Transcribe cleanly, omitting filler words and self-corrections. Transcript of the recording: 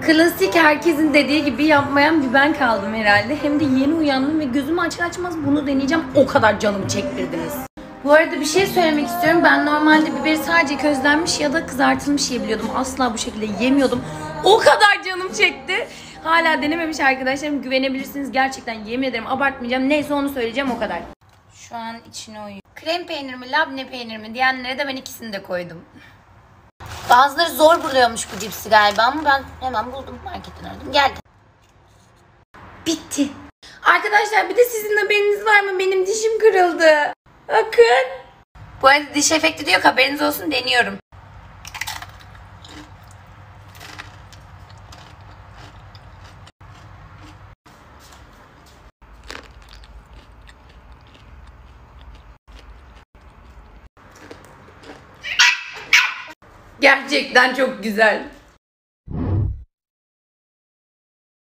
Klasik herkesin dediği gibi yapmayan bir ben kaldım herhalde. Hem de yeni uyandım ve gözümü açar açmaz bunu deneyeceğim. O kadar canım çektirdiniz. Bu arada bir şey söylemek istiyorum. Ben normalde biberi sadece közlenmiş ya da kızartılmış yiyebiliyordum. Asla bu şekilde yemiyordum. O kadar canım çekti. Hala denememiş arkadaşlarım. Güvenebilirsiniz. Gerçekten yemin ederim abartmayacağım. Neyse onu söyleyeceğim o kadar. Şu an içine uyuyor. Krem peynir mi, labne peynir mi diyenlere de ben ikisini de koydum. Bazıları zor buluyormuş bu cipsi galiba ama ben hemen buldum, marketten aradım geldi. Bitti. Arkadaşlar bir de sizin haberiniz var mı? Benim dişim kırıldı. Bakın. Bu arada diş efekti diyor, haberiniz olsun, deniyorum. Gerçekten çok güzel.